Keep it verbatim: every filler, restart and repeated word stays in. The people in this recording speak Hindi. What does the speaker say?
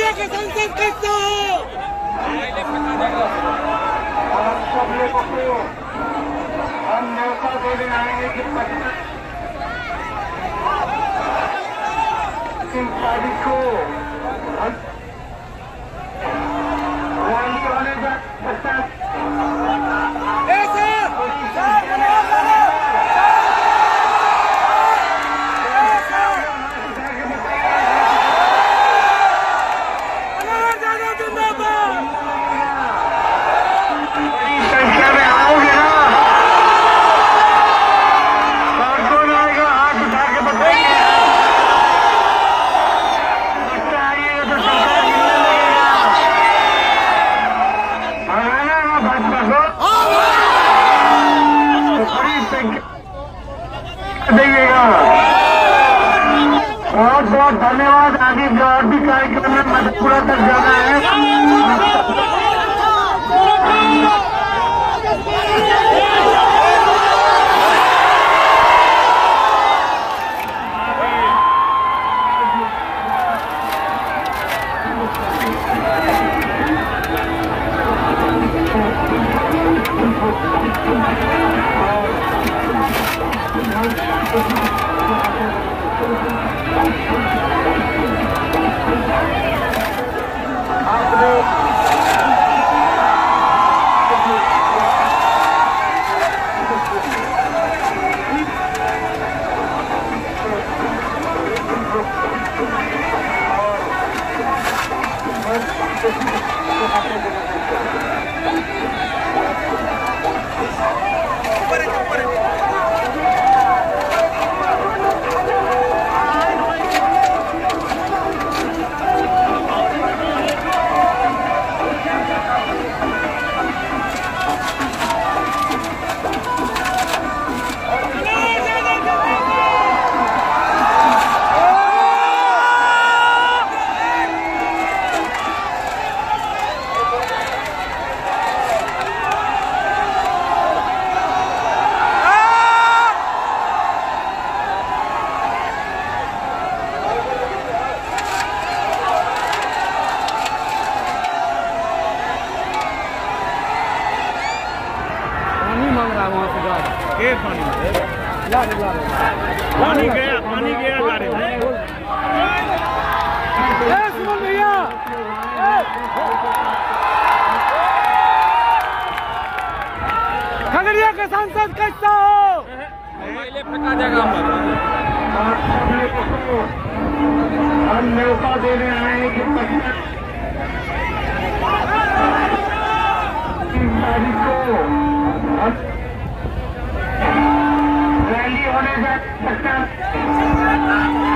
खगड़िया के सांसद कैसे हो? आप सब लोगों को हम मौका देने आएंगे कि पच्चीस तारीख को रैली होने जा पचास देंगेगा। बहुत बहुत धन्यवाद। आगे जो और भी कार्यक्रम में मधेपुरा तक जाना है। के पानी पानी गया पानी गया गाड़ी में। सुमन भैया खगड़िया के सांसद कैसा हो? पहले पका देगा हम मौका देने आए कि पच्चीस तारीख को रैली होने जा पचास